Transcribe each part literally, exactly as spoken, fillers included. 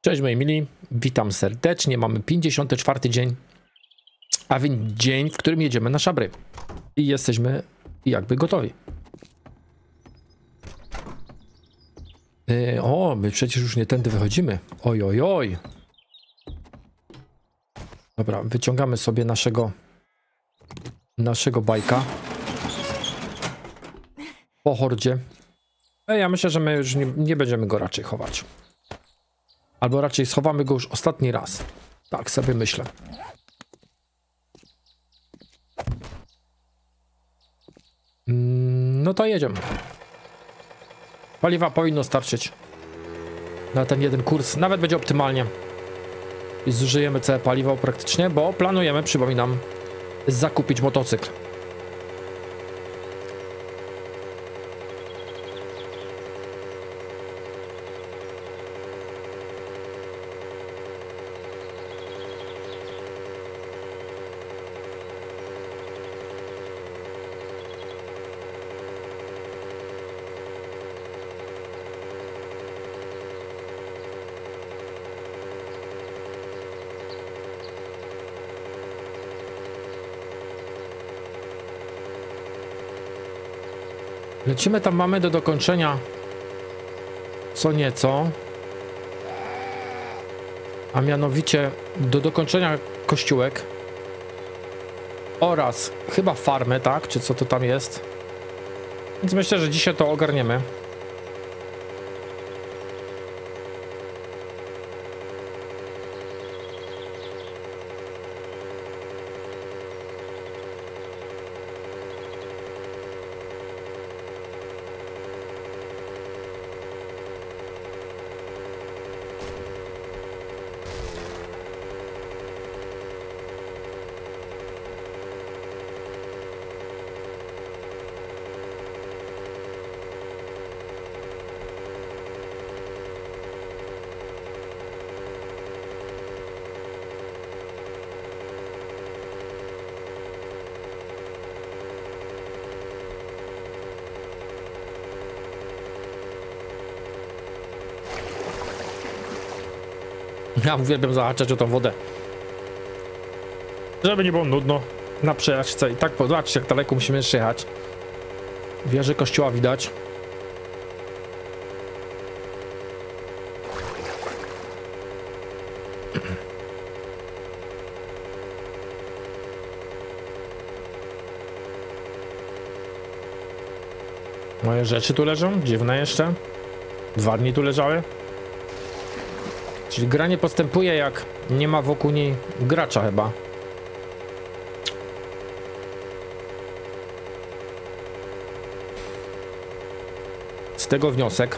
Cześć moi mili, witam serdecznie, mamy pięćdziesiąty czwarty dzień, a więc dzień, w którym jedziemy na szabry i jesteśmy jakby gotowi. Yy, o, my przecież już nie tędy wychodzimy, oj, oj, oj. Dobra, wyciągamy sobie naszego, naszego bajka po hordzie. E, ja myślę, że my już nie, nie będziemy go raczej chować. Albo raczej schowamy go już ostatni raz. Tak sobie myślę. No to jedziemy. Paliwa powinno starczyć na ten jeden kurs. Nawet będzie optymalnie. I zużyjemy całe paliwo praktycznie, bo planujemy, przypominam, zakupić motocykl. Lecimy tam, mamy do dokończenia co nieco, a mianowicie do dokończenia kościółek oraz chyba farmę, tak? Czy co to tam jest? Więc myślę, że dzisiaj to ogarniemy. Ja uwielbiam zahaczać o tą wodę. Żeby nie było nudno na przejażdżce. I tak zobaczcie, jak daleko musimy jeszcze jechać. Wieży kościoła widać. Moje rzeczy tu leżą, dziwne jeszcze. Dwa dni tu leżały. Czyli gra nie postępuje, jak nie ma wokół niej gracza chyba. Z tego wniosek.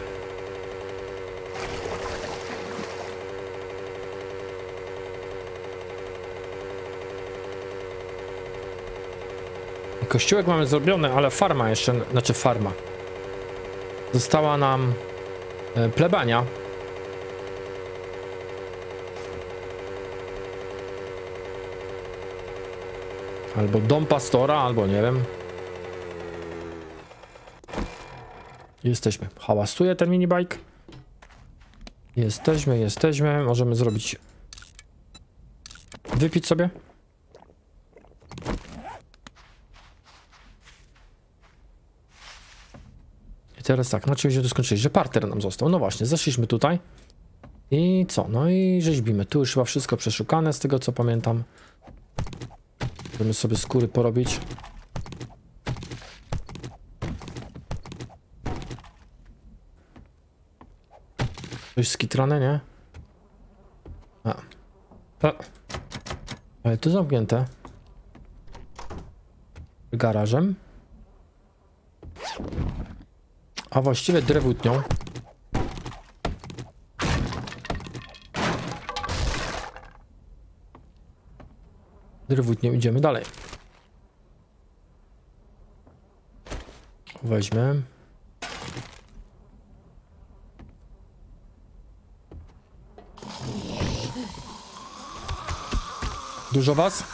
Kościółek mamy zrobiony, ale farma jeszcze, znaczy farma. Została nam plebania. Albo dom pastora, albo nie wiem. Jesteśmy. Hałasuje ten minibike. Jesteśmy, jesteśmy. Możemy zrobić... Wypić sobie. I teraz tak, na czym się to skończyli? Że parter nam został. No właśnie, zeszliśmy tutaj. I co? No i rzeźbimy. Tu już chyba wszystko przeszukane, z tego co pamiętam. Możemy sobie skóry porobić. Coś skitrane, nie? A. A. Ale tu zamknięte. Garażem. A właściwie drewutnią. Drewutnią idziemy dalej. Weźmy. Dużo was?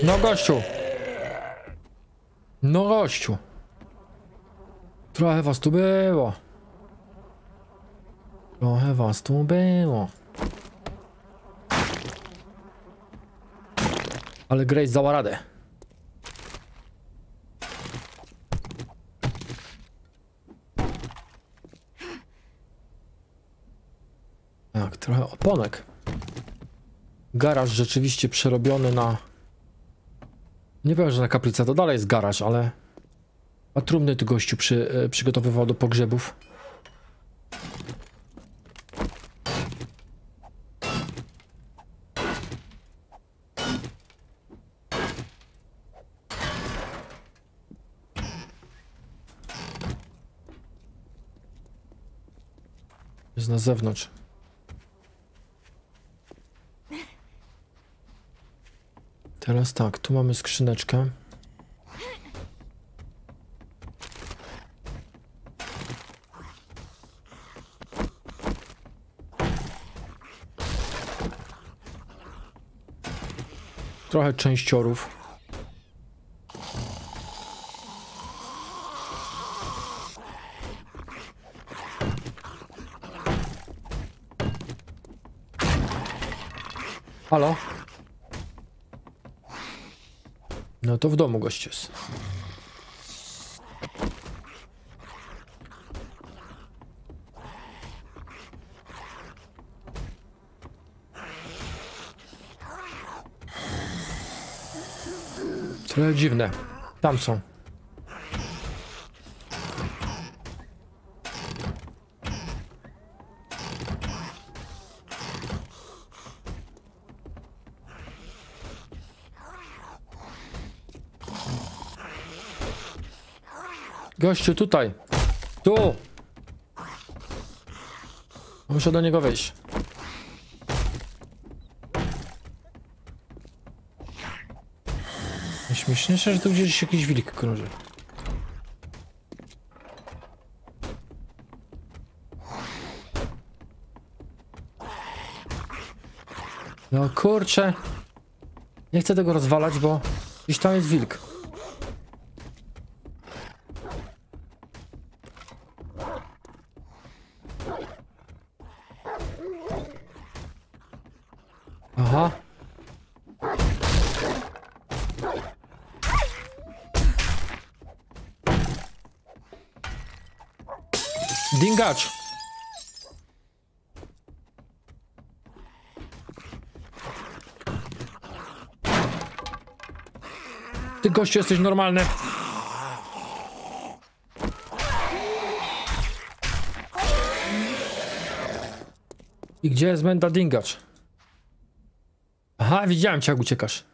No gościu. No gościu. Trochę was tu było. Trochę was tu było. Ale Grace dała radę. Tak, trochę oponek. Garaż rzeczywiście przerobiony na... Nie wiem, że na kaplicę to dalej jest garaż, ale... A trumny tu gościu przy, y, przygotowywał do pogrzebów. Jest na zewnątrz. Teraz tak, tu mamy skrzyneczkę. Trochę częściorów. Halo? No to w domu gość jest. Trochę dziwne. Tam są. Gościu, tutaj. Tu. Muszę do niego wejść. Śmieszniejsze, że tu gdzieś jakiś wilk krąży. No kurczę. Nie chcę tego rozwalać, bo gdzieś tam jest wilk. Aha. Dingacz. Ty gościu jesteś normalny. I gdzie jest Menda Dingacz? Aha, widziałem cię, jak uciekasz.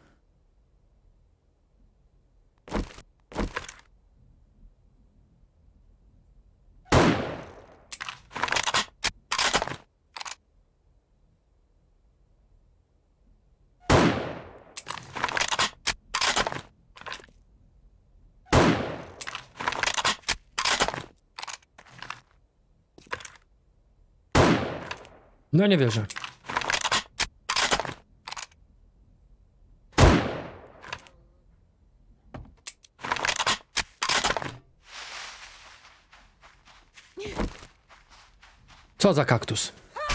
No nie wierzę. Co za kaktus?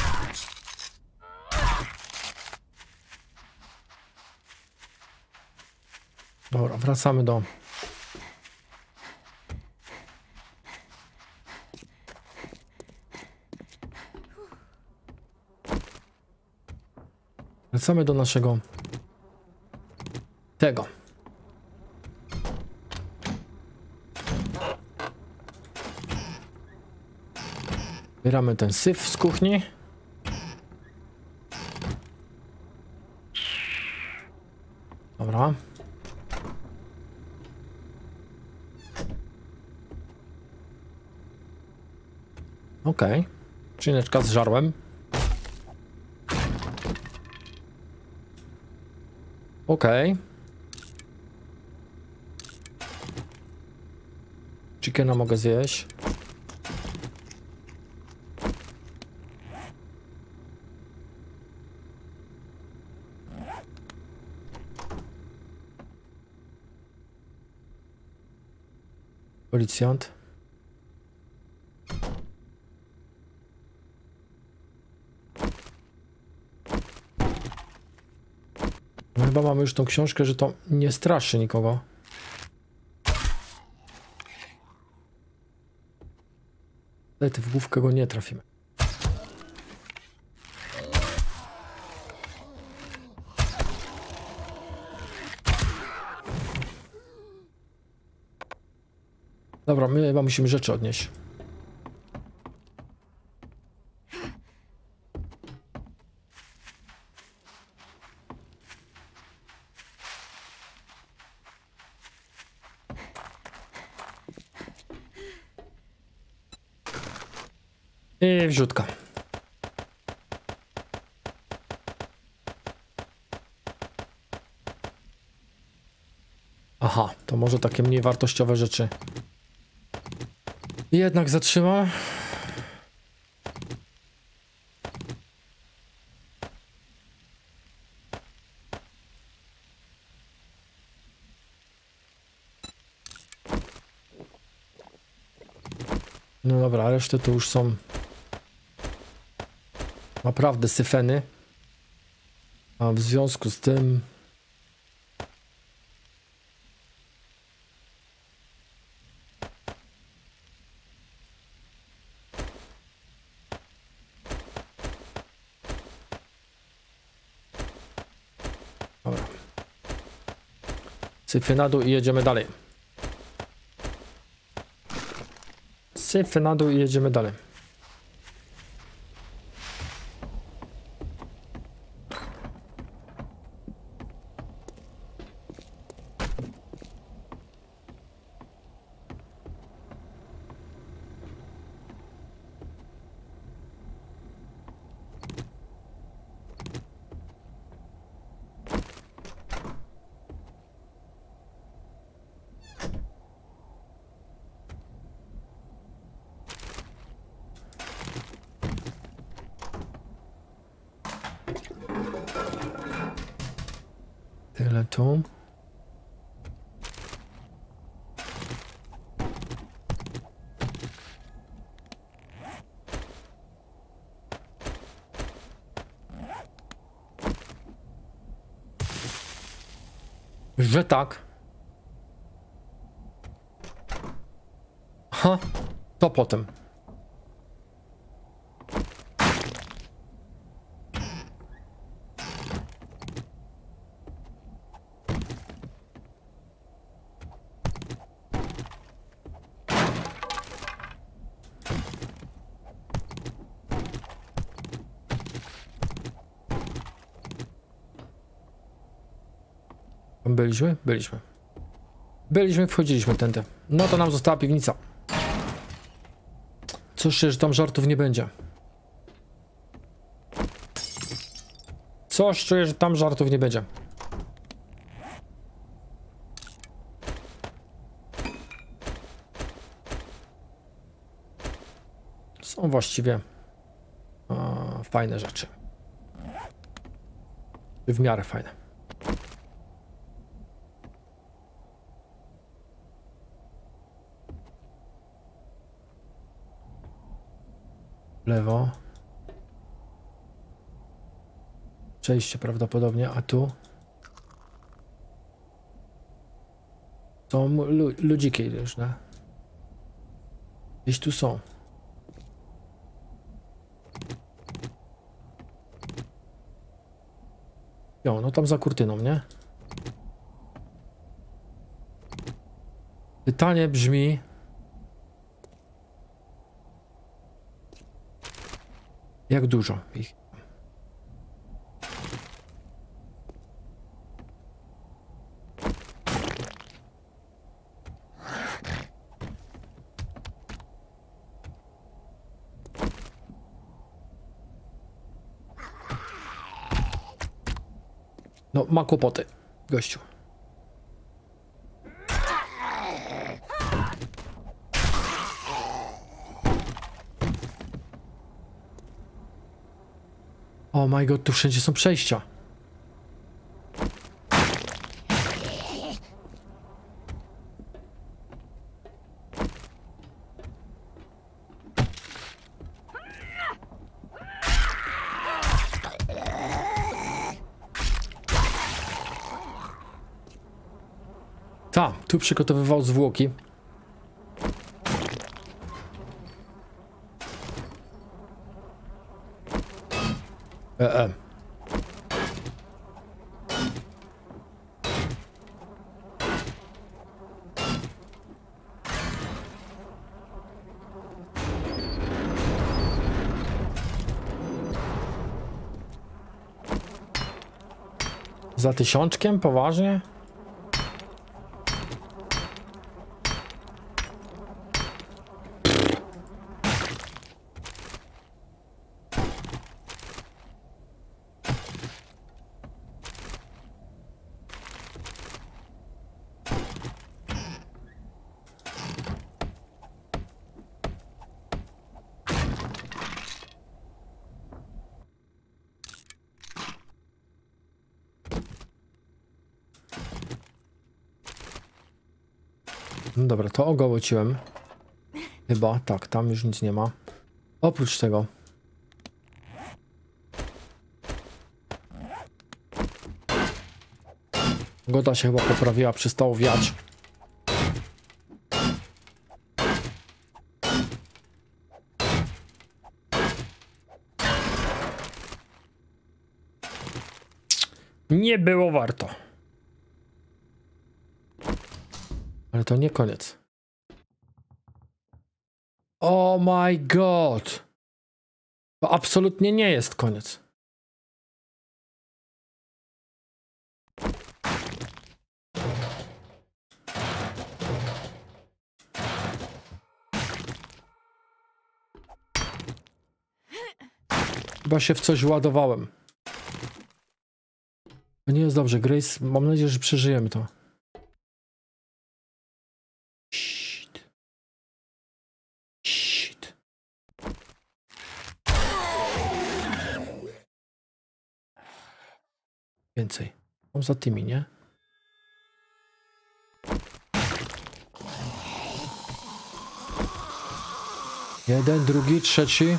Dobra, wracamy do... Wracamy do naszego... tego. Zbieramy ten syf z kuchni. Dobra. Okej. Okay. Skrzyneczka z żarłem. Okej. Okay. Chickena mogę zjeść. Policjant. No chyba mamy już tą książkę, że to nie straszy nikogo. Niestety w główkę go nie trafimy. Dobra, my chyba musimy rzeczy odnieść. I wrzutka. Aha, to może takie mniej wartościowe rzeczy jednak zatrzymam. No dobra, resztę to już są naprawdę syfeny. A w związku z tym dobra. Syfy na dół i jedziemy dalej. Syfy na dół i jedziemy dalej. Tyle tu. Że tak. Ha, to potem. Byliśmy? Byliśmy. Byliśmy, wchodziliśmy tędy. No to nam została piwnica. Coś czuję, że tam żartów nie będzie. Coś czuję, że tam żartów nie będzie. Są właściwie a, fajne rzeczy. W miarę fajne. Lewo. Przejście prawdopodobnie, a tu są lu ludziki już, nie? Gdzieś tu są. Jo, no tam za kurtyną, nie? Pytanie brzmi... Jak dużo ich? No, ma kłopoty, gościu. Oh my god, tu wszędzie są przejścia. Ta, tu przygotowywał zwłoki. E, e. Za tysiączkiem? Poważnie? No dobra, to ogołociłem. Chyba, tak, tam już nic nie ma. Oprócz tego. Pogoda się chyba poprawiła, przestało wiać. Nie było warto. Ale to nie koniec. Oh my god. To absolutnie nie jest koniec. Chyba się w coś ładowałem. To nie jest dobrze, Grace. Mam nadzieję, że przeżyjemy to. Shit. Shit. Więcej. Mam za tymi, nie? Jeden, drugi, trzeci.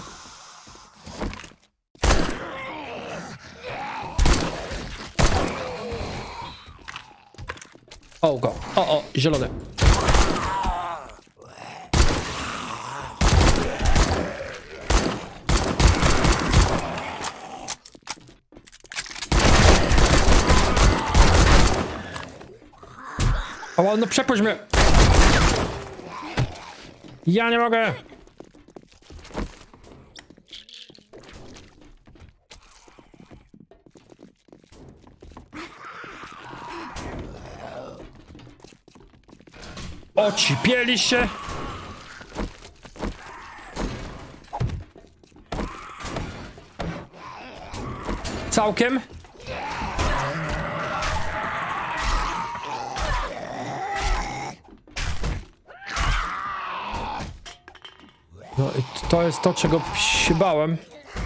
O, go. O, o, zielony. O, no przepuść mnie. Ja nie mogę. Ocipieli się. Całkiem. No i to jest to, czego się bałem.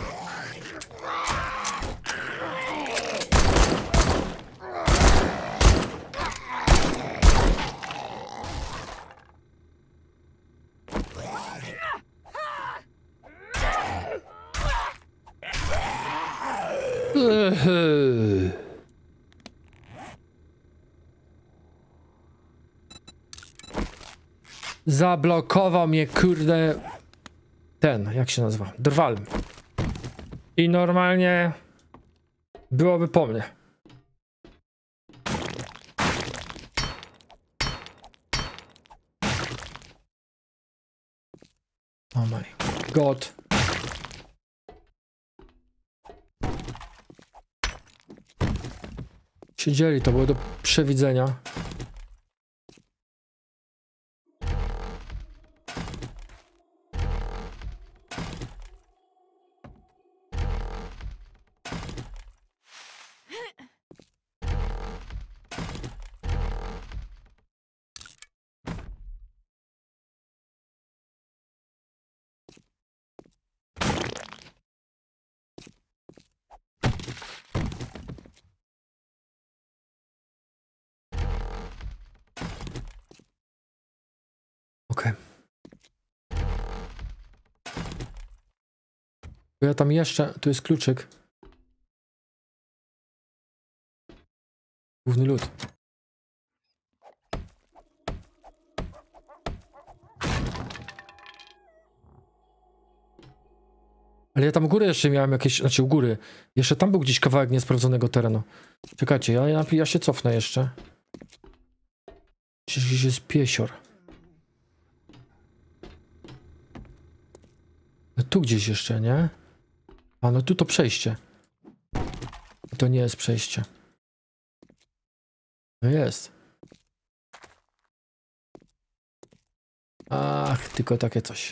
Zablokował mnie, kurde, ten, jak się nazywa, drwal. I normalnie byłoby po mnie. Oh my god. Siedzieli, to było do przewidzenia. Okej. Ja tam jeszcze, tu jest kluczyk. Główny lód. Ale ja tam u góry jeszcze miałem jakieś, znaczy u góry, jeszcze tam był gdzieś kawałek niesprawdzonego terenu. Czekajcie, ja, ja, ja się cofnę jeszcze. Gdzieś jest piesior. No tu gdzieś jeszcze, nie? A no tu to przejście. To nie jest przejście. No jest. Ach, tylko takie coś.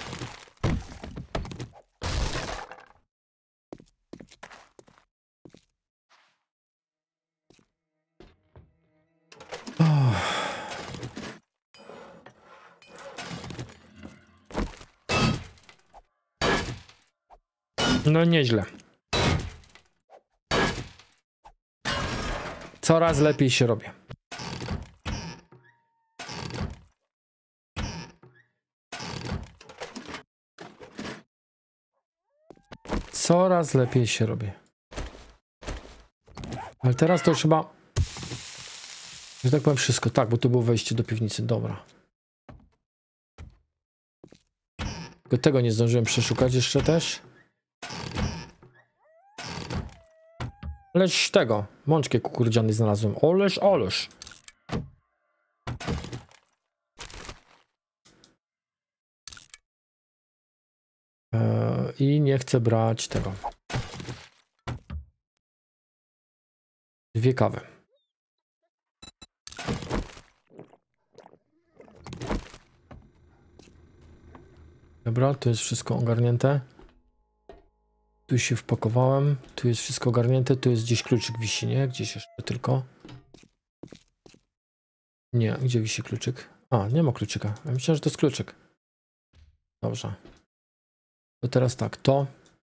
Oh. No nieźle. Coraz lepiej się robi. Coraz lepiej się robi. Ale teraz to już chyba... że tak powiem wszystko. Tak, bo tu było wejście do piwnicy. Dobra. Tylko tego nie zdążyłem przeszukać jeszcze też. Lecz tego. Mączki kukurydziany znalazłem. Oleż, oleż. Eee, I nie chcę brać tego. Dwie kawy. Dobra, tu jest wszystko ogarnięte. Tu się wpakowałem. Tu jest wszystko ogarnięte. Tu jest gdzieś kluczyk wisi, nie? Gdzieś jeszcze tylko. Nie, gdzie wisi kluczyk? A, nie ma kluczyka. Ja myślałem, że to jest kluczyk. Dobrze. To teraz tak, to...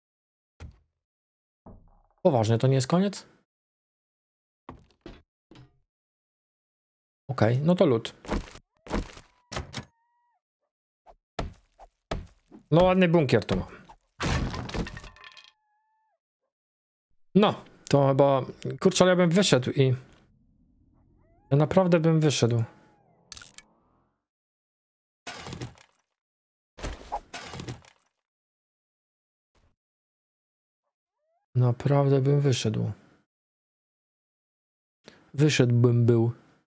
Poważnie, to nie jest koniec? Okej, okay, no to lód. No ładny bunkier to mam. No, to chyba... Kurczę, ale ja bym wyszedł i... Ja naprawdę bym wyszedł. Naprawdę bym wyszedł. Wyszedłbym był.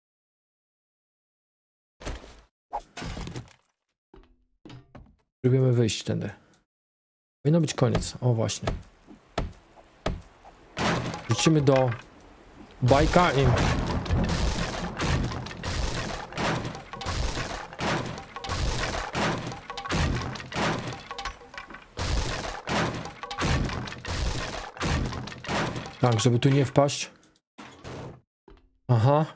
Próbujemy wyjść tędy. Powinno być koniec. O właśnie. Wrócimy do bajka i... Tak, żeby tu nie wpaść. Aha.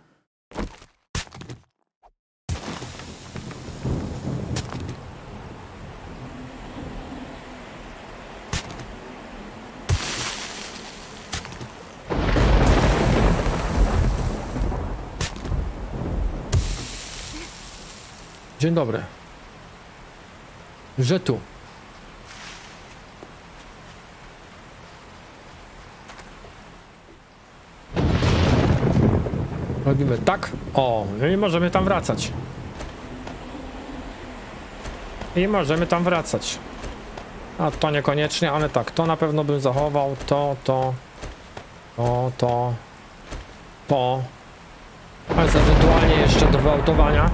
Dzień dobry. Że tu. Robimy tak. O, i możemy tam wracać. I możemy tam wracać. A to niekoniecznie, ale tak, to na pewno bym zachował. To, to, to, to, to. A jest ewentualnie jeszcze do wyautowania.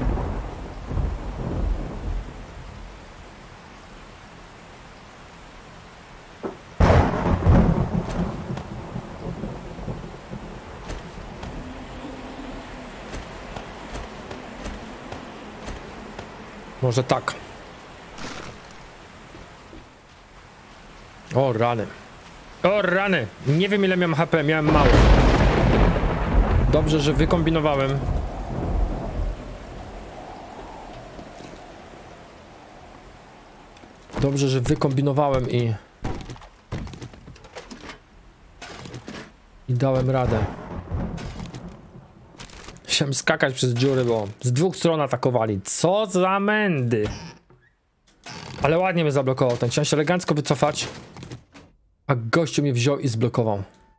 Może tak. O rany. O rany. Nie wiem ile miałem H P, miałem mało. Dobrze, że wykombinowałem. Dobrze, że wykombinowałem i... I dałem radę. Chciałem skakać przez dziury, bo z dwóch stron atakowali. Co za mędy. Ale ładnie mnie zablokował ten. Chciałem się elegancko wycofać. A gościu mnie wziął i zblokował.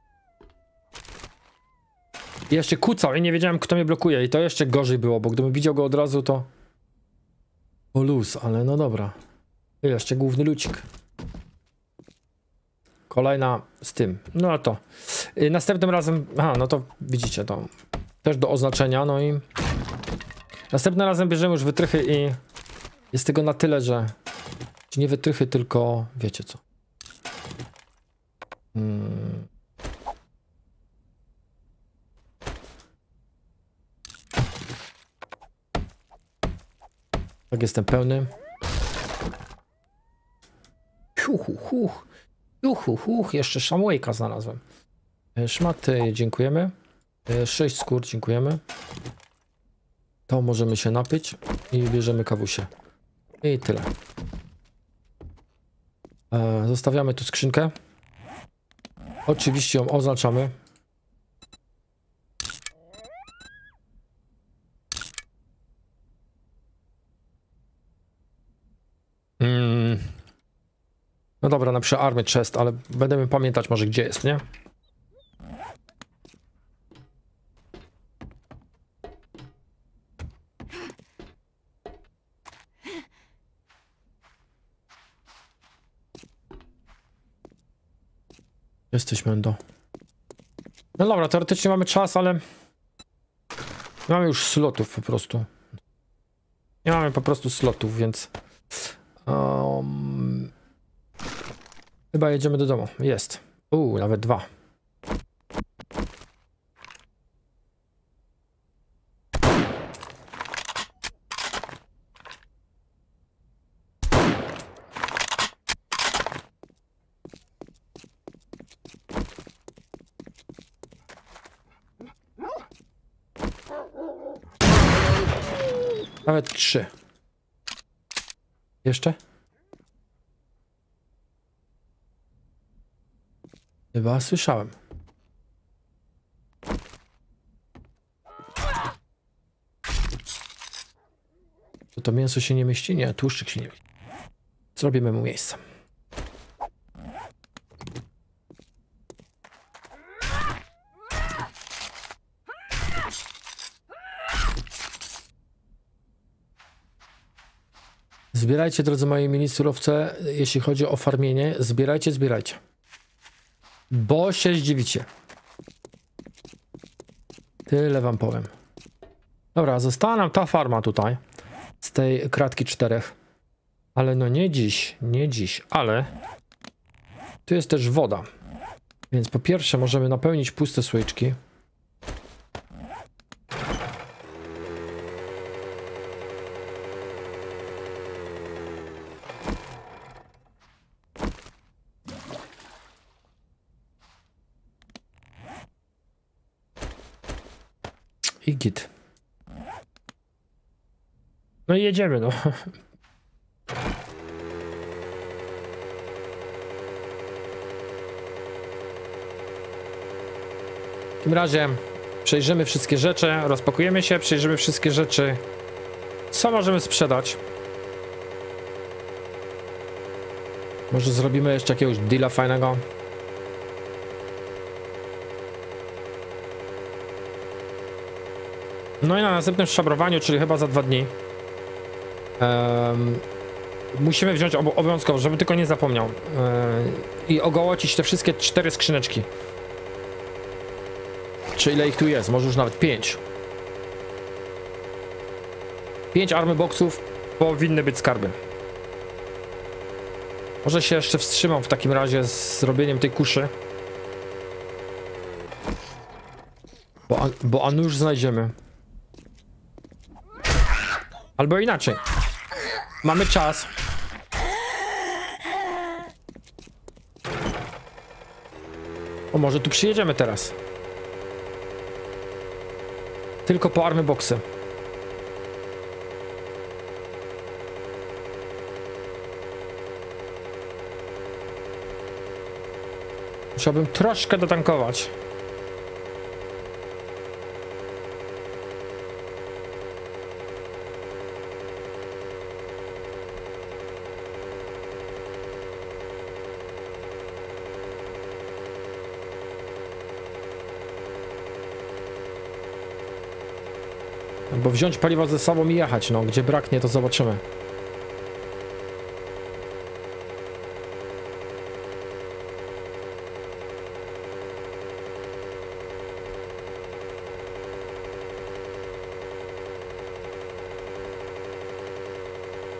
I jeszcze kucał i nie wiedziałem, kto mnie blokuje. I to jeszcze gorzej było, bo gdybym widział go od razu, to... O luz, ale no dobra. I jeszcze główny lucik. Kolejna z tym. No to. Yy, następnym razem. Aha, no to widzicie to. Też do oznaczenia, no i. Następnym razem bierzemy już wytrychy i. Jest tego na tyle, że. Nie wytrychy, tylko. Wiecie co. Hmm. Tak, jestem pełny. Huch, huch, huch, huch, jeszcze Shamwayka znalazłem. Szmaty, dziękujemy. Sześć skór, dziękujemy. To możemy się napić i bierzemy kawusie. I tyle. Zostawiamy tu skrzynkę. Oczywiście ją oznaczamy. Mm. No dobra, napiszę Army Chest, ale będziemy pamiętać może gdzie jest, nie? Jesteśmy do. No dobra, teoretycznie mamy czas, ale nie mamy już slotów po prostu. Nie mamy po prostu slotów, więc um... chyba jedziemy do domu. Jest. Uuu, nawet dwa. Nawet trzy. Jeszcze? Chyba słyszałem. To to mięso się nie mieści? Nie, tłuszczyk się nie mieści. Zrobimy mu miejsce. Zbierajcie, drodzy moi mili surowce, jeśli chodzi o farmienie, zbierajcie, zbierajcie. Bo się zdziwicie. Tyle wam powiem. Dobra, została nam ta farma tutaj, z tej kratki czterech. Ale no nie dziś, nie dziś, ale tu jest też woda. Więc po pierwsze możemy napełnić puste słoiczki. I git. No i jedziemy, no. W takim razie przejrzymy wszystkie rzeczy, rozpakujemy się, przejrzymy wszystkie rzeczy. Co możemy sprzedać? Może zrobimy jeszcze jakiegoś deala fajnego. No i na następnym szabrowaniu, czyli chyba za dwa dni, um, musimy wziąć ob obowiązkowo, żeby tylko nie zapomniał, um, i ogołocić te wszystkie cztery skrzyneczki. Czy ile ich tu jest? Może już nawet pięć. Pięć army boxów, powinny być skarby. Może się jeszcze wstrzymam w takim razie z zrobieniem tej kuszy. Bo, an bo Anu już znajdziemy. Albo inaczej. Mamy czas. O, może tu przyjedziemy teraz. Tylko po army boxy. Musiałbym troszkę dotankować. Bo wziąć paliwo ze sobą i jechać, no gdzie braknie, to zobaczymy.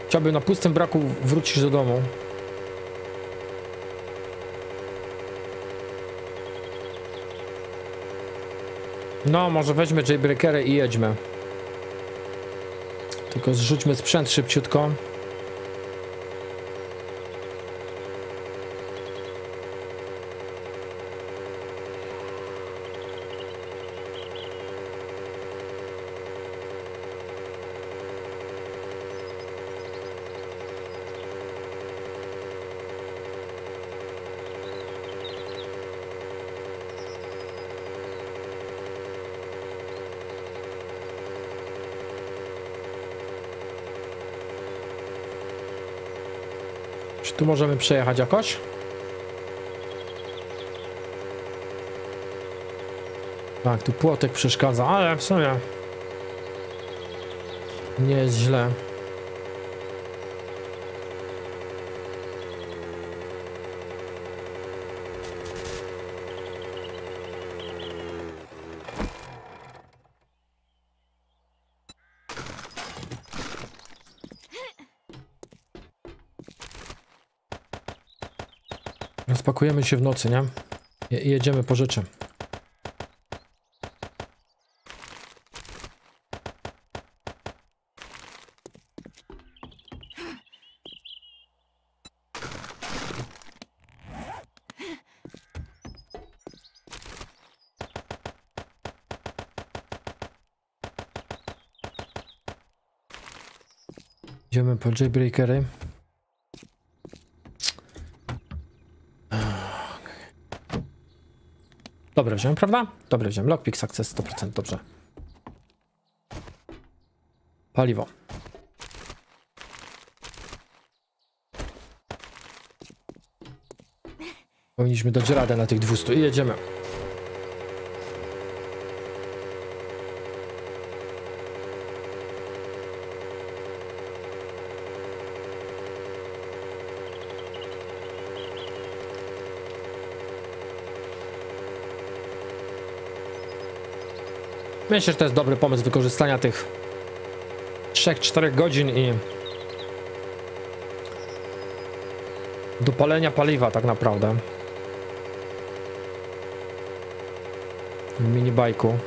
Chciałbym na pustym braku wrócić do domu. No, może weźmy jailbreakery i jedźmy. Tylko zrzućmy sprzęt szybciutko. Czy tu możemy przejechać jakoś? Tak, tu płotek przeszkadza, ale w sumie nie jest źle. Rozpakujemy się w nocy, nie? I jedziemy po rzeczy. Idziemy po jailbreakery. Dobre wziąłem, prawda? Dobre wziąłem. Lockpick success sto procent, dobrze. Paliwo. Powinniśmy dać radę na tych dwustu i jedziemy. Myślę, że to jest dobry pomysł wykorzystania tych trzech czterech godzin i dopalenia paliwa tak naprawdę w minibajku.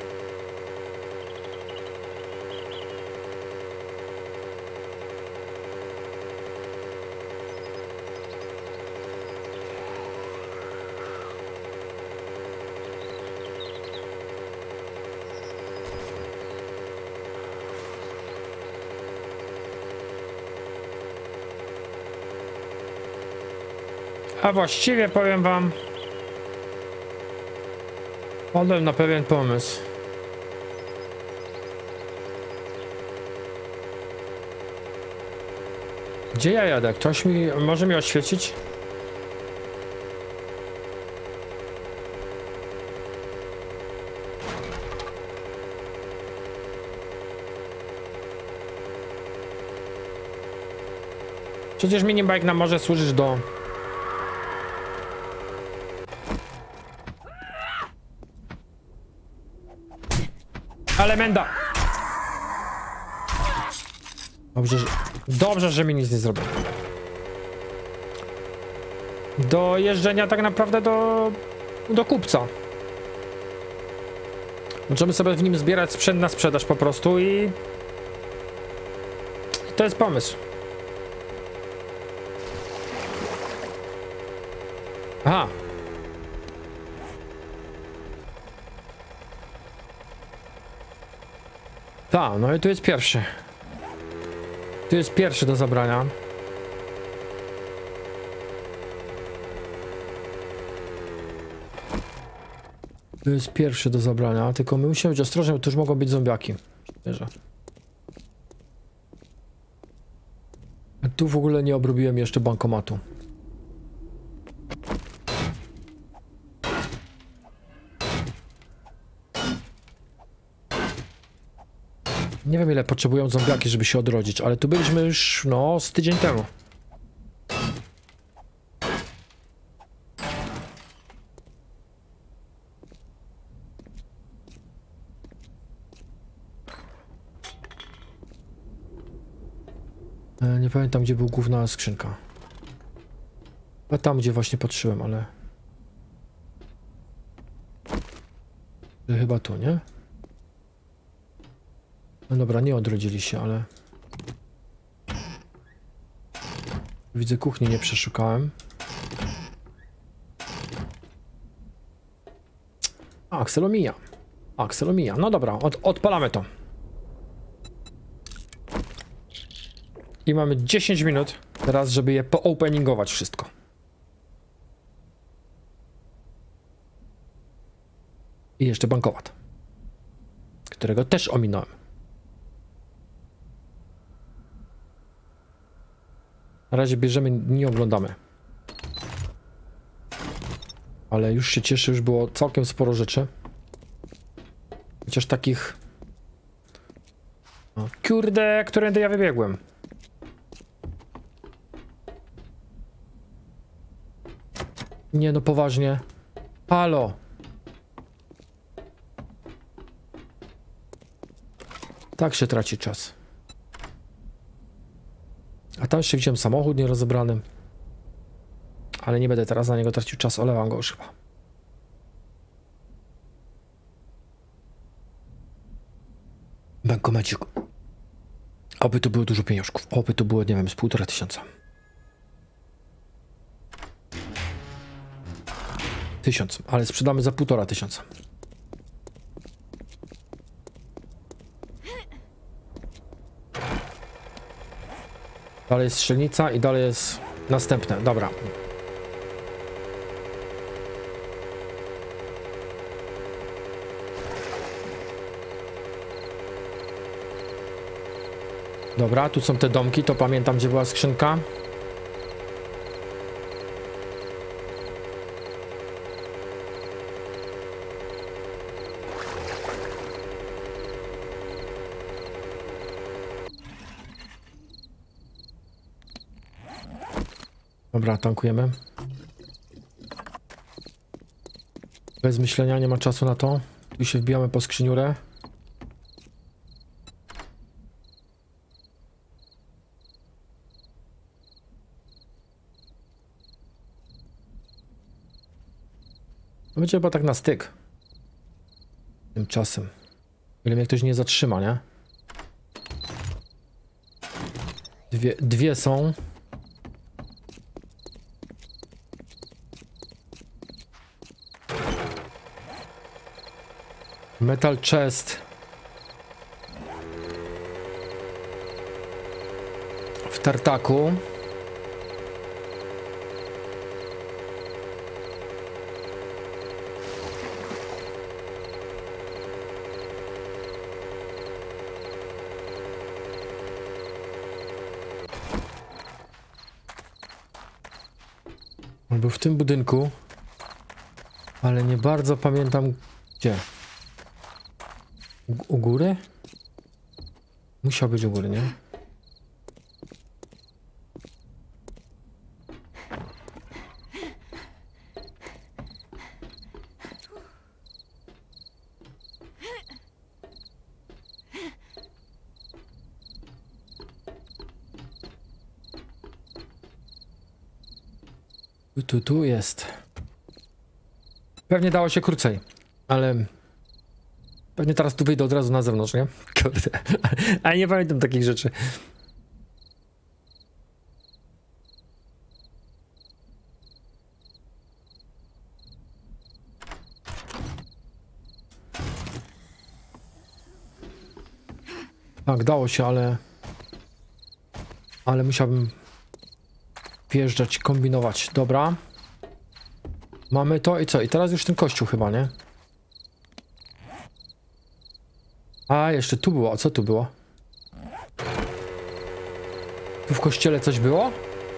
A właściwie powiem wam, wpadłem na pewien pomysł. Gdzie ja jadę? Ktoś mi może mi oświecić? Przecież minibike nam może służyć do... Ale menda! Dobrze, że, dobrze, że mi nic nie zrobił. Do jeżdżenia tak naprawdę do... do kupca. Możemy sobie w nim zbierać sprzęt na sprzedaż po prostu i... I to jest pomysł. Aha. Tak, no i tu jest pierwszy. Tu jest pierwszy do zabrania. Tu jest pierwszy do zabrania, tylko my musimy być ostrożni, bo tu już mogą być zombiaki. Wierzę. A tu w ogóle nie obrobiłem jeszcze bankomatu. Nie wiem, ile potrzebują zombiaki, żeby się odrodzić, ale tu byliśmy już, no, z tydzień temu. E, nie pamiętam, gdzie była główna skrzynka. A tam, gdzie właśnie patrzyłem, ale... Chyba tu, nie? No dobra, nie odrodzili się, ale... Widzę, kuchni nie przeszukałem. A, akselomija. Akselomija. No dobra, od, odpalamy to. I mamy dziesięć minut teraz, żeby je poopeningować wszystko. I jeszcze bankomat, którego też ominąłem. Na razie bierzemy, nie oglądamy. Ale już się cieszę, już było całkiem sporo rzeczy. Chociaż takich... O, kurde, którędy ja wybiegłem. Nie no, poważnie. Halo. Tak się traci czas. A tam jeszcze widziałem samochód nierozebrany. Ale nie będę teraz na niego tracił czas, olewam go już chyba. Bankomacik. Oby tu było dużo pieniążków. Oby tu było, nie wiem, z półtora tysiąca. Tysiąc, ale sprzedamy za półtora tysiąca. Dalej jest strzelnica i dalej jest następne. Dobra. Dobra, tu są te domki, to pamiętam, gdzie była skrzynka. Dobra, tankujemy. Bez myślenia, nie ma czasu na to. Tu się wbijamy po skrzyniurę. No będzie chyba tak na styk. Tymczasem. Ile mnie ktoś nie zatrzyma, nie? Dwie, dwie są. Metal chest. W tartaku. On był w tym budynku, ale nie bardzo pamiętam gdzie. U, u góry? Musiał być u góry, nie? Tu, tu, tu jest. Pewnie dało się krócej, ale pewnie teraz tu wyjdę od razu na zewnątrz, nie? Kurde. A nie pamiętam takich rzeczy. Tak, dało się, ale... Ale musiałbym wjeżdżać, kombinować. Dobra. Mamy to i co? I teraz już ten kościół chyba, nie? A, jeszcze tu było. A co tu było? Tu w kościele coś było?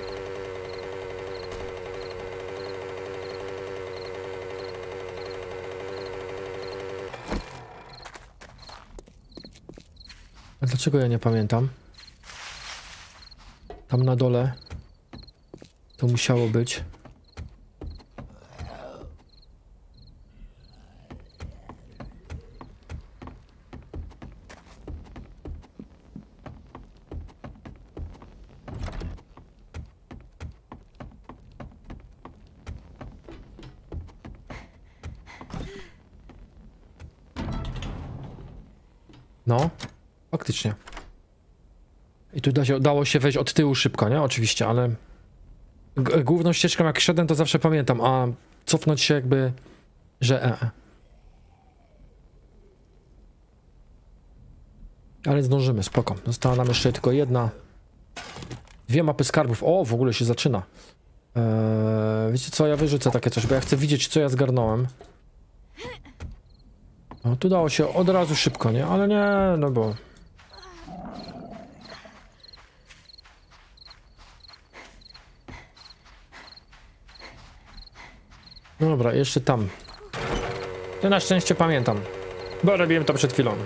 A dlaczego ja nie pamiętam? Tam na dole to musiało być. No, faktycznie. I tu da się, dało się wejść od tyłu szybko, nie? Oczywiście, ale... G główną ścieżką jak szedłem, to zawsze pamiętam, a cofnąć się jakby... że e, e. Ale zdążymy, spoko. Została nam jeszcze tylko jedna. Dwie mapy skarbów. O, w ogóle się zaczyna. Eee, wiecie co, ja wyrzucę takie coś, bo ja chcę widzieć, co ja zgarnąłem. No, tu dało się od razu szybko, nie? Ale nie, no bo... Dobra, jeszcze tam. To na szczęście pamiętam, bo robiłem to przed chwilą.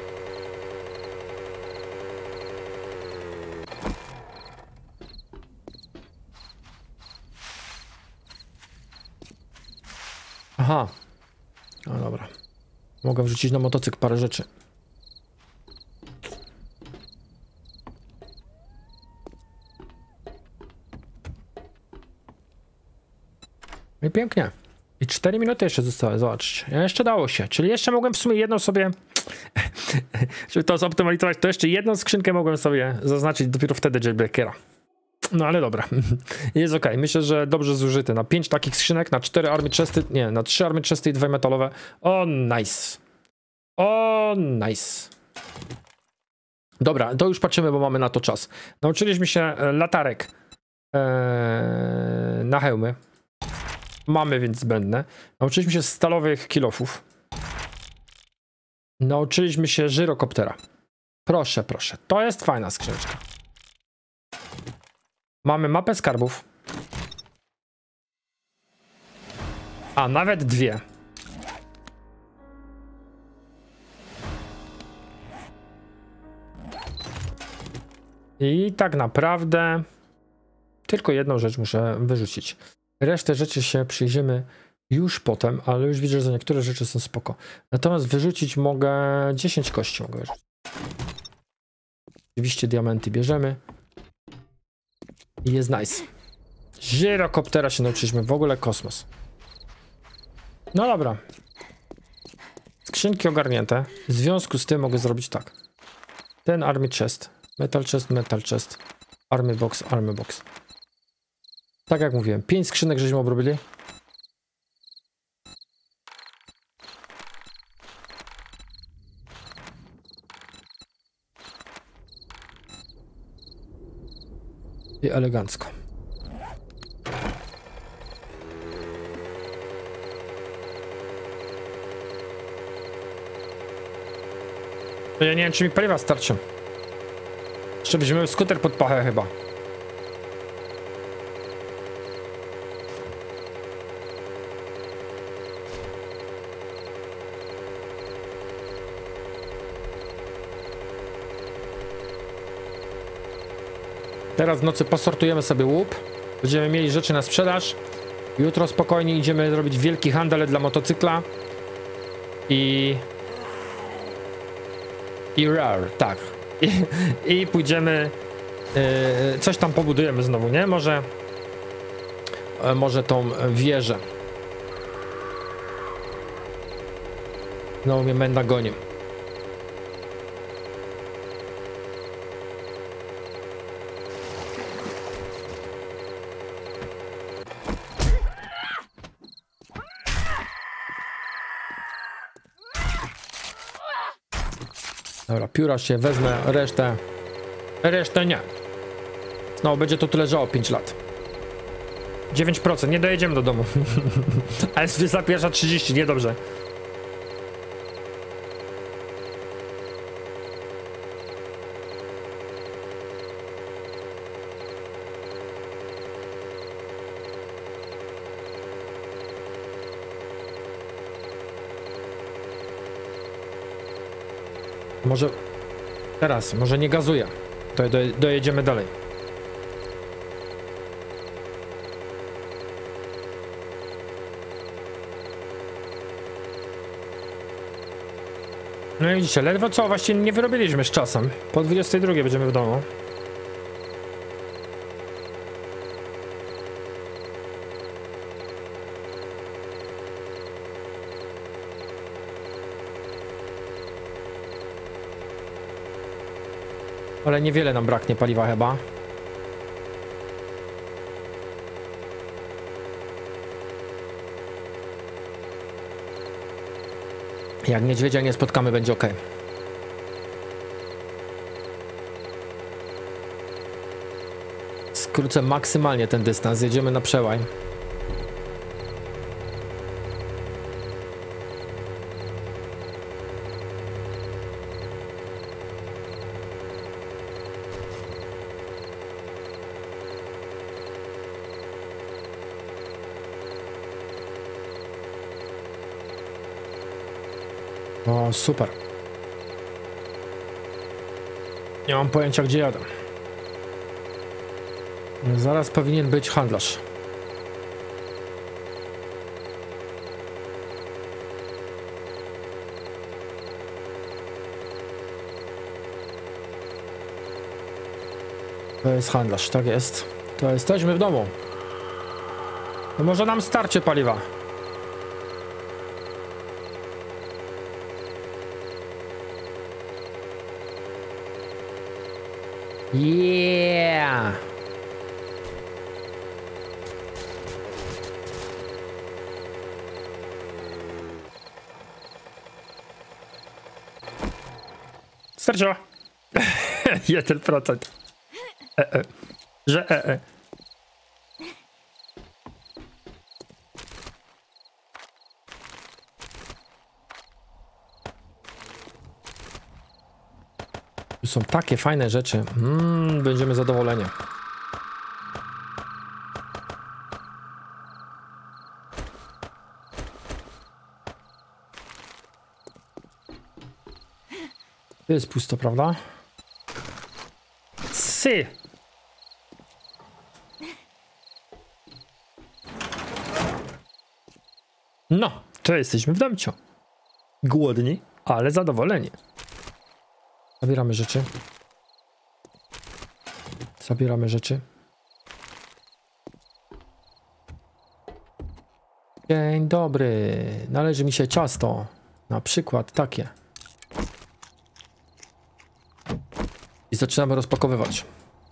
Aha. No dobra. Mogę wrzucić na motocykl parę rzeczy. I pięknie. I cztery minuty jeszcze zostały, zobaczcie. Jeszcze dało się, czyli jeszcze mogłem w sumie jedną sobie, żeby to zoptymalizować, to jeszcze jedną skrzynkę mogłem sobie zaznaczyć dopiero wtedy jailbreakera. No ale dobra, jest ok. Myślę, że dobrze zużyty. Na pięć takich skrzynek, na cztery army chesty, nie, na trzy army chesty i dwa metalowe. O, nice. O, nice. Dobra, to już patrzymy, bo mamy na to czas. Nauczyliśmy się latarek ee, na hełmy. Mamy więc zbędne. Nauczyliśmy się stalowych kilofów. Nauczyliśmy się żyrokoptera. Proszę, proszę. To jest fajna skrzyneczka. Mamy mapę skarbów. A, nawet dwie. I tak naprawdę tylko jedną rzecz muszę wyrzucić. Resztę rzeczy się przyjrzymy już potem, ale już widzę, że niektóre rzeczy są spoko. Natomiast wyrzucić mogę dziesięć kości. Mogę wyrzucić. Oczywiście diamenty bierzemy. I jest nice. Żyrokoptera się nauczyliśmy. W ogóle kosmos. No dobra. Skrzynki ogarnięte. W związku z tym mogę zrobić tak. Ten army chest. Metal chest, metal chest. Army box, army box. Tak jak mówiłem. pięć skrzynek żeśmy obrobili. I elegancko. Ja nie wiem, czy mi paliwa starczy. Jeszcze weźmiemy skuter pod pachę chyba. Teraz w nocy posortujemy sobie łup. Będziemy mieli rzeczy na sprzedaż. Jutro spokojnie idziemy robić wielki handel dla motocykla. I... I rar, tak. I, i pójdziemy... Yy, coś tam pobudujemy znowu, nie? Może... Yy, może tą wieżę. Znowu mnie Menda gonił. Dobra, pióra się wezmę, resztę... Resztę nie. No, będzie to tu leżało pięć lat. dziewięć procent, nie dojedziemy do domu. A jest za pierwsza trzydzieści, niedobrze. Może teraz, może nie gazuję. To do, dojedziemy dalej. No i widzicie, ledwo co, właściwie nie wyrobiliśmy z czasem. Po dwudziestej drugiej będziemy w domu. Ale niewiele nam braknie paliwa chyba. Jak niedźwiedzia nie spotkamy, będzie ok. Skrócę maksymalnie ten dystans, jedziemy na przełaj. O, super. Nie mam pojęcia, gdzie jadę. Zaraz powinien być handlarz. To jest handlarz, tak jest. To jesteśmy w domu. No może nam starczy paliwa. Yeah! Starczyło. jeden procent. E, e. Że e, e. Tu są takie fajne rzeczy. Mm, będziemy zadowoleni. To jest pusto, prawda? Sy! No, to jesteśmy w domciu. Głodni, ale zadowoleni. Zabieramy rzeczy. Zabieramy rzeczy. Dzień dobry. Należy mi się ciasto. Na przykład takie. I zaczynamy rozpakowywać.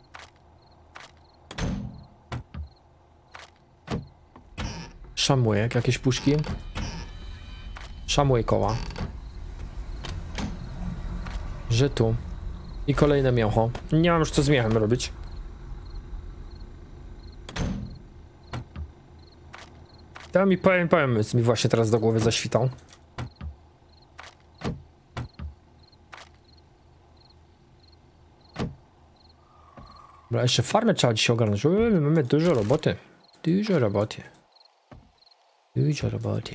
Szamujek, jakieś puszki. Szamuj koła. Żytu. I kolejne mięcho. Nie mam już co z miechem robić. To mi powiem, powiem, mi właśnie teraz do głowy zaświtał. Dobra, jeszcze farmę trzeba dzisiaj ogarnąć. Mamy dużo roboty. Dużo roboty. Dużo roboty.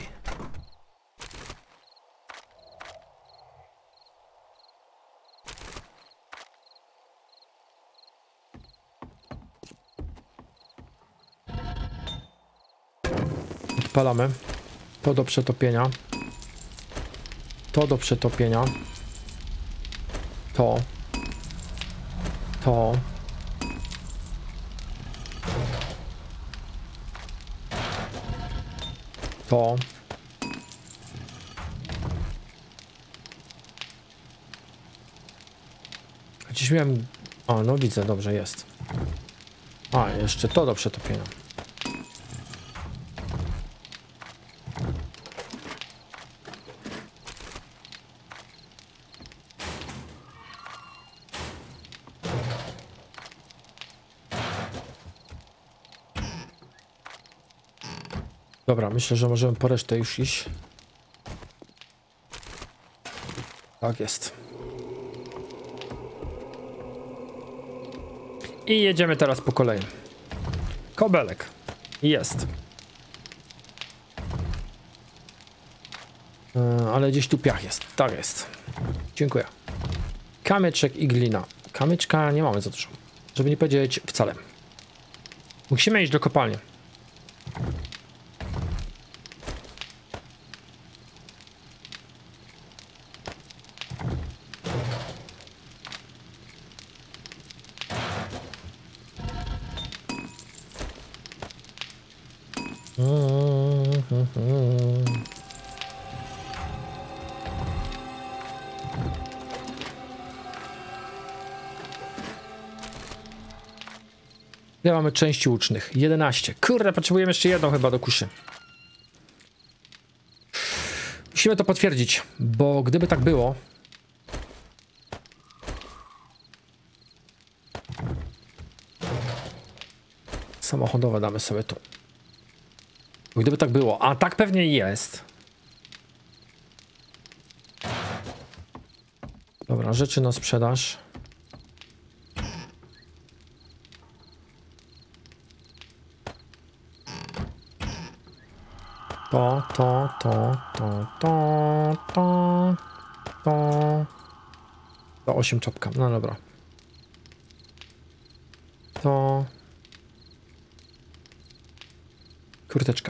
Odpalamy. To do przetopienia. To do przetopienia. To. To. To. Gdzieś miałem... A, no widzę, dobrze, jest. A, jeszcze to do przetopienia. Dobra, myślę, że możemy po resztę już iść. Tak jest. I jedziemy teraz po kolei. Kobelek. Jest. Yy, ale gdzieś tu piach jest. Tak jest. Dziękuję. Kamyczek i glina. Kamyczka nie mamy za dużo. Żeby nie powiedzieć wcale. Musimy iść do kopalni. Ile mamy części łucznych? jedenaście. Kurde, potrzebujemy jeszcze jedną chyba do kuszy. Musimy to potwierdzić, bo gdyby tak było... Samochodowe damy sobie tu. Gdyby tak było, a tak pewnie jest. Dobra, rzeczy na sprzedaż. To, to, to, to, to, to, to. To osiem czapka, no dobra. To. Kurteczka.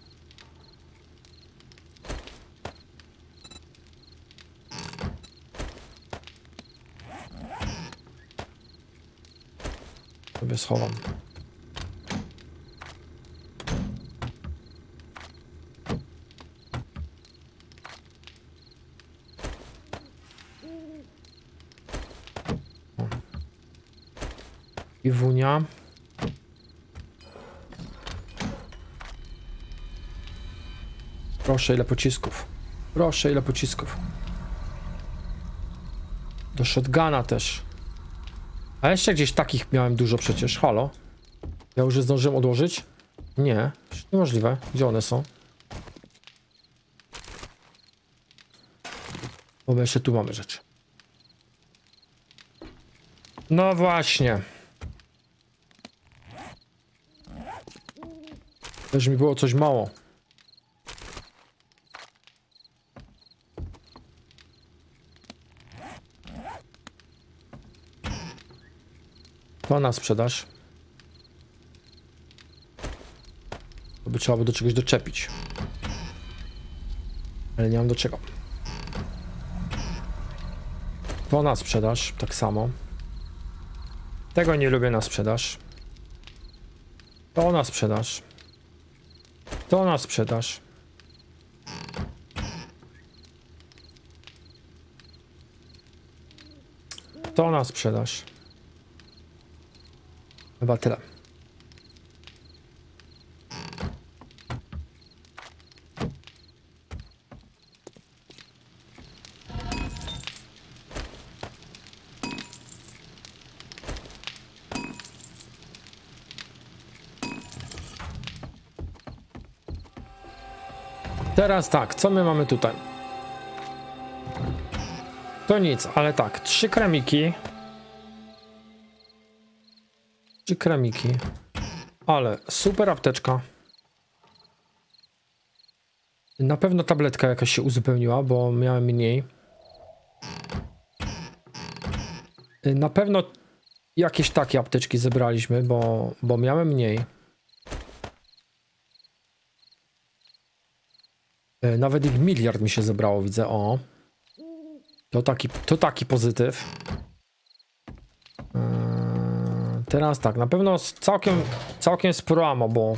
Sobie schowam. Iwunia. Proszę, ile pocisków. Proszę, ile pocisków. Do shotguna też. A jeszcze gdzieś takich miałem dużo przecież. Halo? Ja już je zdążyłem odłożyć? Nie. Niemożliwe. Gdzie one są? Bo my jeszcze tu mamy rzeczy. No właśnie. Też mi było coś mało. To na sprzedaż. To by trzeba było do czegoś doczepić. Ale nie mam do czego. To na sprzedaż, tak samo. Tego nie lubię na sprzedaż. To na sprzedaż. To na sprzedaż. To na sprzedaż. Chyba tyle. Teraz tak, co my mamy tutaj? To nic, ale tak, trzy kremiki. Trzy kremiki. Ale super apteczka. Na pewno tabletka jakaś się uzupełniła, bo miałem mniej. Na pewno jakieś takie apteczki zebraliśmy, bo, bo miałem mniej. Nawet ich miliard mi się zebrało, widzę, o. To taki, to taki pozytyw. Eee, teraz tak, na pewno całkiem, całkiem sporo ammo, bo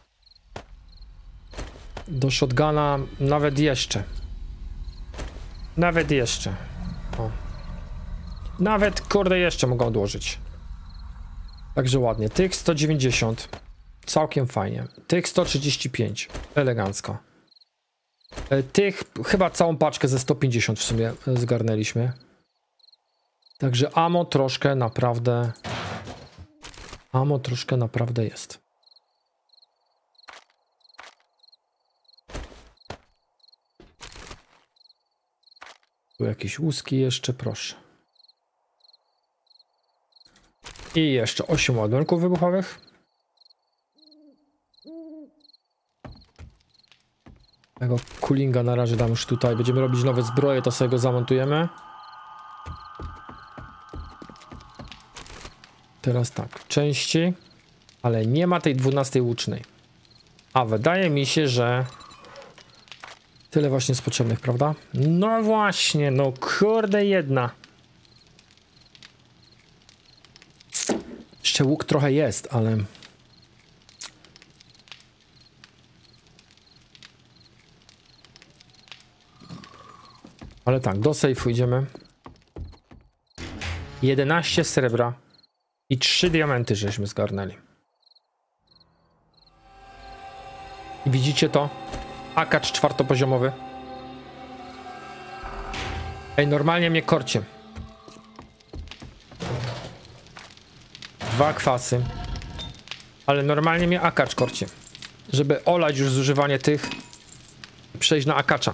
do shotguna nawet jeszcze. Nawet jeszcze. O. Nawet, kurde, jeszcze mogę odłożyć. Także ładnie. Tych sto dziewięćdziesiąt. Całkiem fajnie. Tych sto trzydzieści pięć. Elegancko. Tych chyba całą paczkę ze sto pięćdziesiąt w sumie zgarnęliśmy. Także ammo troszkę naprawdę... Ammo troszkę naprawdę jest. Tu jakieś łuski jeszcze, proszę. I jeszcze osiem ładunków wybuchowych. Tego coolinga na razie dam już tutaj. Będziemy robić nowe zbroje, to sobie go zamontujemy. Teraz tak, części. Ale nie ma tej dwunastej łucznej. A wydaje mi się, że tyle właśnie jest potrzebnych, prawda? No właśnie, no kurde jedna. Jeszcze łuk trochę jest, ale... Ale tak, do sejfu idziemy. jedenaście srebra i trzy diamenty żeśmy zgarnęli. I widzicie to? Akacz czwartopoziomowy. Ej, normalnie mnie korcie. Dwa kwasy. Ale normalnie mnie akacz korcie. Żeby olać już zużywanie tych, przejść na akacza.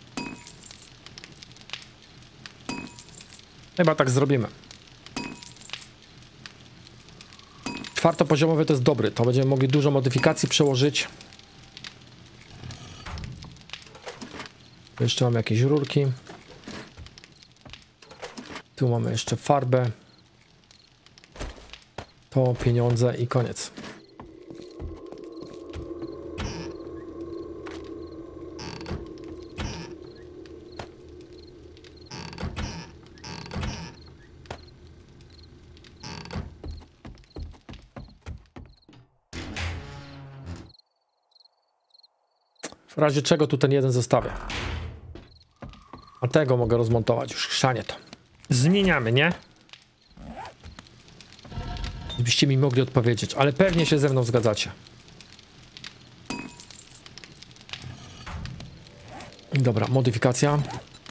Chyba tak zrobimy. Czwartopoziomowy to jest dobry. To będziemy mogli dużo modyfikacji przełożyć. Jeszcze mamy jakieś rurki. Tu mamy jeszcze farbę. To pieniądze i koniec. W razie czego tu ten jeden zostawię. A tego mogę rozmontować. Już chrzanie to. Zmieniamy, nie? Gdybyście mi mogli odpowiedzieć, ale pewnie się ze mną zgadzacie. Dobra, modyfikacja.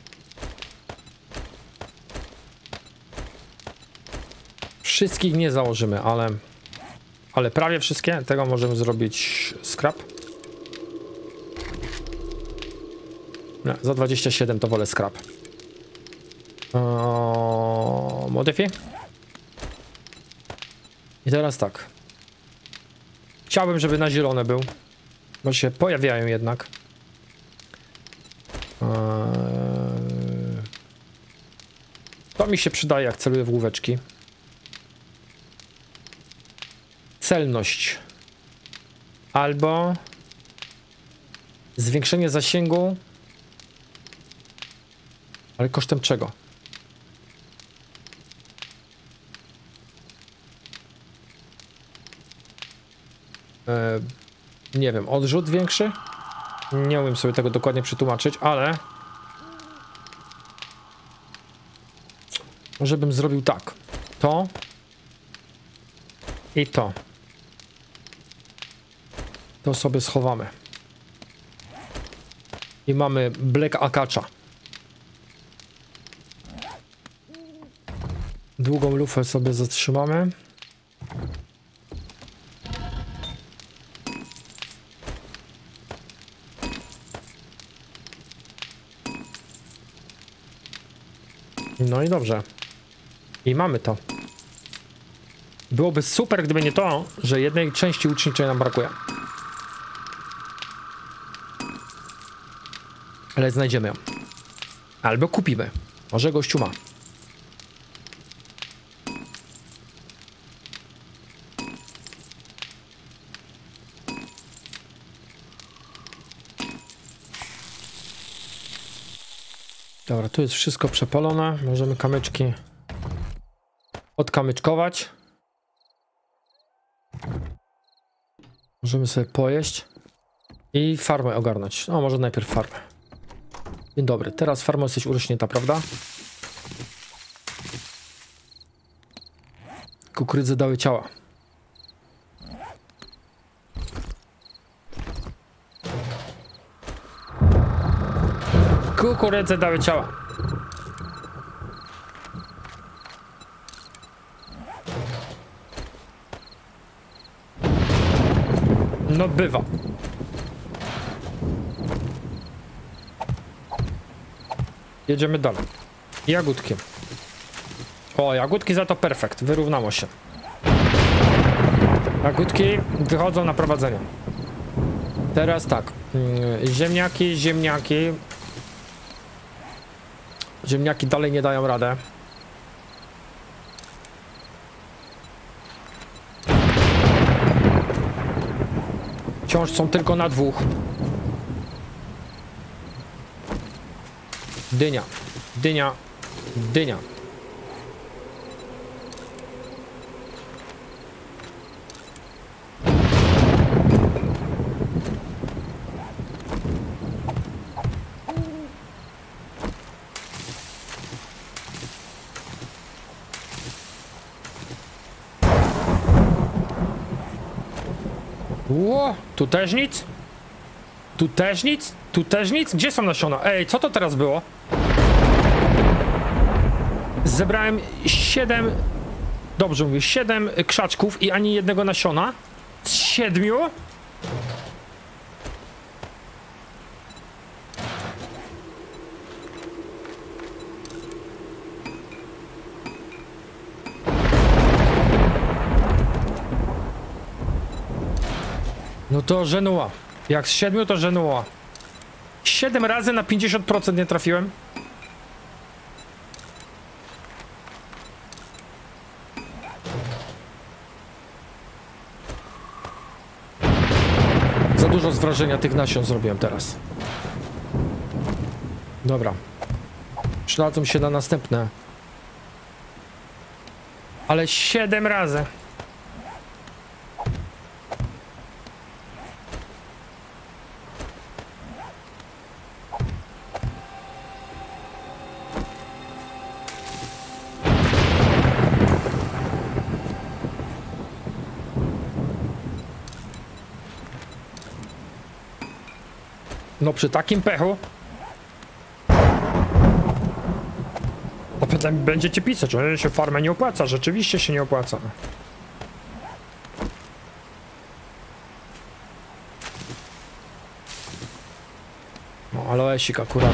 Wszystkich nie założymy, ale... Ale prawie wszystkie. Tego możemy zrobić scrap. Nie, za dwadzieścia siedem to wolę scrap. Eee, modyfi. I teraz tak. Chciałbym, żeby na zielone był. Bo się pojawiają jednak. Eee, to mi się przydaje, jak celuję w główeczki. Celność. Albo zwiększenie zasięgu. Ale kosztem czego? Eee, nie wiem, odrzut większy? Nie umiem sobie tego dokładnie przetłumaczyć, ale... Może bym zrobił tak. To. I to. To sobie schowamy. I mamy Black Akacza. Długą lufę sobie zatrzymamy. No i dobrze. I mamy to. Byłoby super, gdyby nie to, że jednej części łuczniczej nam brakuje. Ale znajdziemy ją. Albo kupimy. Może gościu ma. Dobra, tu jest wszystko przepalone. Możemy kamyczki odkamyczkować. Możemy sobie pojeść i farmę ogarnąć. No, może najpierw farmę. Dzień dobry, teraz farma jesteś urośnięta, prawda? Kukurydzy dały ciała. Kukurydzy dały ciała. No bywa. Jedziemy dalej. Jagódki. O, jagódki za to perfekt. Wyrównało się. Jagódki wychodzą na prowadzenie. Teraz tak. Ziemniaki, ziemniaki. Ziemniaki dalej nie dają radę. Wciąż są tylko na dwóch. Dynia, dynia, dynia. Ło, tu też nic? Tu też nic? Tu też nic? Gdzie są nasiona? Ej, co to teraz było? Zebrałem siedem... Dobrze mówię, siedem krzaczków i ani jednego nasiona? Z siedmiu? No to żenuła. Jak z siedmiu, to żenuła. Siedem razy na pięćdziesiąt procent nie trafiłem. Za dużo z wrażenia tych nasion zrobiłem teraz. Dobra. Przydadzą się na następne. Ale siedem razy. No przy takim pechu to potem będziecie pisać, że się farmę nie opłaca. Rzeczywiście się nie opłaca. No aloesik akurat.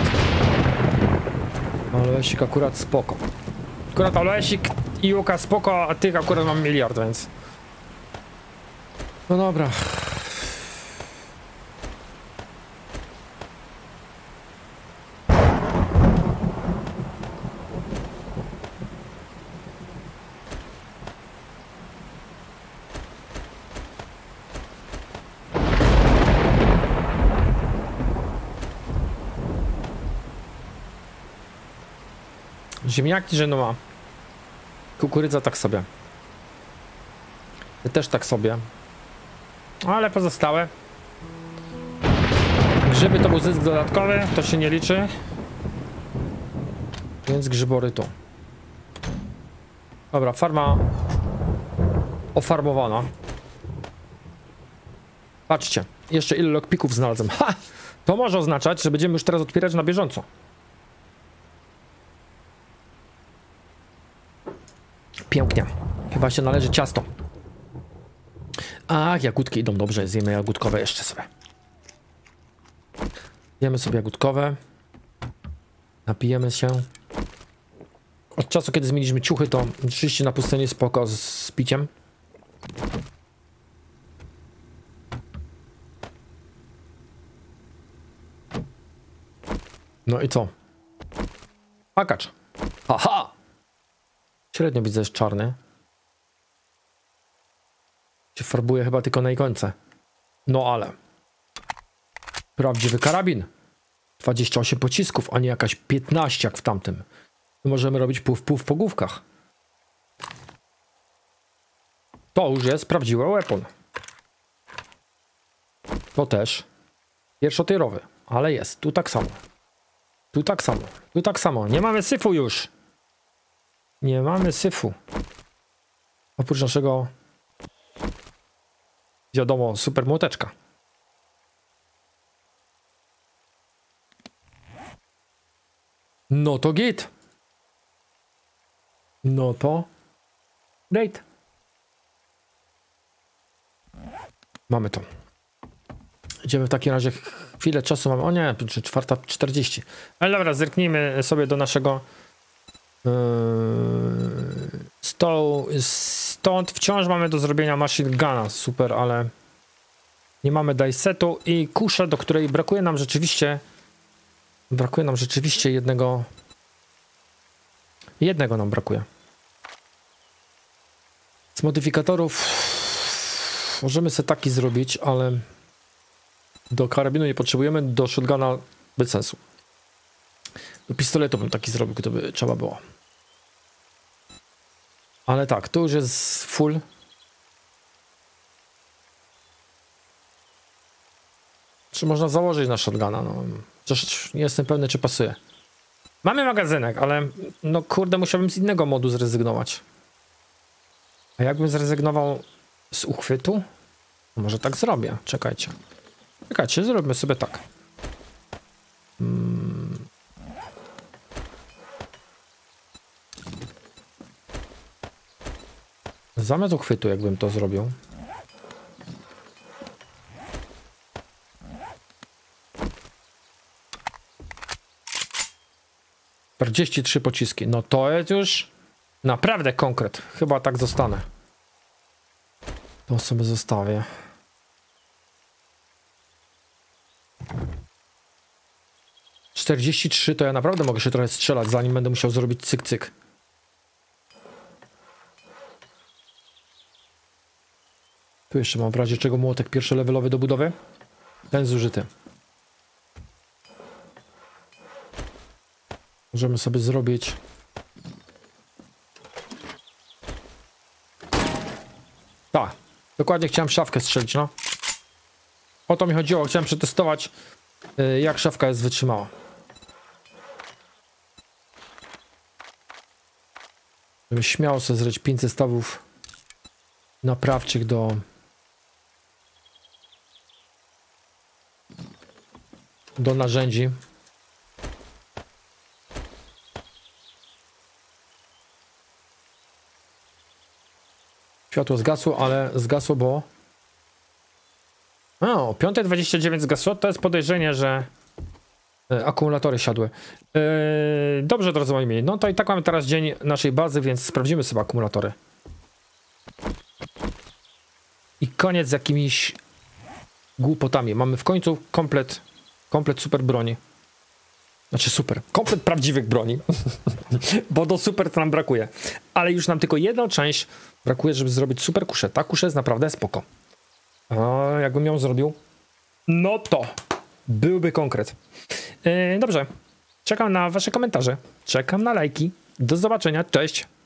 Aloesik akurat spoko. Akurat aloesik i juka spoko, a tych akurat mam miliard, więc... No dobra. Ziemniaki, że no ma. Kukurydza tak sobie. Też tak sobie. Ale pozostałe. Grzyby to był zysk dodatkowy, to się nie liczy. Więc grzybory tu. Dobra, farma ofarmowana. Patrzcie, jeszcze ile lockpików znalazłem. Ha! To może oznaczać, że będziemy już teraz otwierać na bieżąco. Pięknie. Chyba się należy ciasto. Ach, jagódki idą dobrze. Zjemy jagódkowe jeszcze sobie. Jemy sobie jagódkowe. Napijemy się. Od czasu, kiedy zmieniliśmy ciuchy, to rzeczywiście na pustyni spoko z, z piciem. No i co? Pakacz. Aha! Średnio widzę, jest czarny. Się farbuje chyba tylko na ikonce. No ale... Prawdziwy karabin. dwadzieścia osiem pocisków, a nie jakaś piętnaście jak w tamtym. Możemy robić pół w pół w pogłówkach. To już jest prawdziwy weapon. To też. Pierwszotierowy, ale jest. Tu tak samo. Tu tak samo. Tu tak samo. Nie mamy syfu już. Nie mamy syfu. Oprócz naszego, wiadomo, super młoteczka. No to git. No to great. Mamy to. Idziemy w takim razie, chwilę czasu mamy. O nie, czwarta czterdzieści. Ale dobra, zerknijmy sobie do naszego Yy, stołu. Stąd wciąż mamy do zrobienia machine guna. Super, ale nie mamy dicesetu i kuszę, do której brakuje nam rzeczywiście brakuje nam rzeczywiście jednego jednego nam brakuje. Z modyfikatorów możemy sobie taki zrobić, ale do karabinu nie potrzebujemy, do shotguna bez sensu. Do pistoletu bym taki zrobił, gdyby trzeba było. Ale tak, tu już jest full. Czy można założyć na shotguna? No, przecież nie jestem pewny, czy pasuje. Mamy magazynek, ale no kurde, musiałbym z innego modu zrezygnować. A jakbym zrezygnował z uchwytu? Może tak zrobię, czekajcie. Czekajcie, zrobimy sobie tak. Hmm. Zamiast uchwytu, jakbym to zrobił. czterdzieści trzy pociski. No to jest już naprawdę konkret. Chyba tak zostanę. To sobie zostawię. czterdzieści trzy to ja naprawdę mogę się trochę strzelać, zanim będę musiał zrobić cyk cyk. Tu jeszcze mam w razie czego młotek pierwszolevelowy do budowy. Ten zużyty. Możemy sobie zrobić... Tak, dokładnie chciałem szafkę strzelić, no. O to mi chodziło, chciałem przetestować, jak szafka jest wytrzymała. Żeby śmiało sobie zrobić pięć zestawów naprawczych do... do narzędzi. Światło zgasło, ale zgasło, bo... O, piąta dwadzieścia dziewięć zgasło, to jest podejrzenie, że e, akumulatory siadły. E, dobrze, drodzy moi mili, no to i tak mamy teraz dzień naszej bazy, więc sprawdzimy sobie akumulatory. I koniec z jakimiś głupotami. Mamy w końcu komplet, komplet super broni. Znaczy super, komplet prawdziwych broni, bo do super to nam brakuje. Ale już nam tylko jedną część brakuje, żeby zrobić super kuszę. Ta kusza jest naprawdę spoko. A jakbym ją zrobił, no to byłby konkret. Yy, dobrze, czekam na wasze komentarze, czekam na lajki. Do zobaczenia, cześć!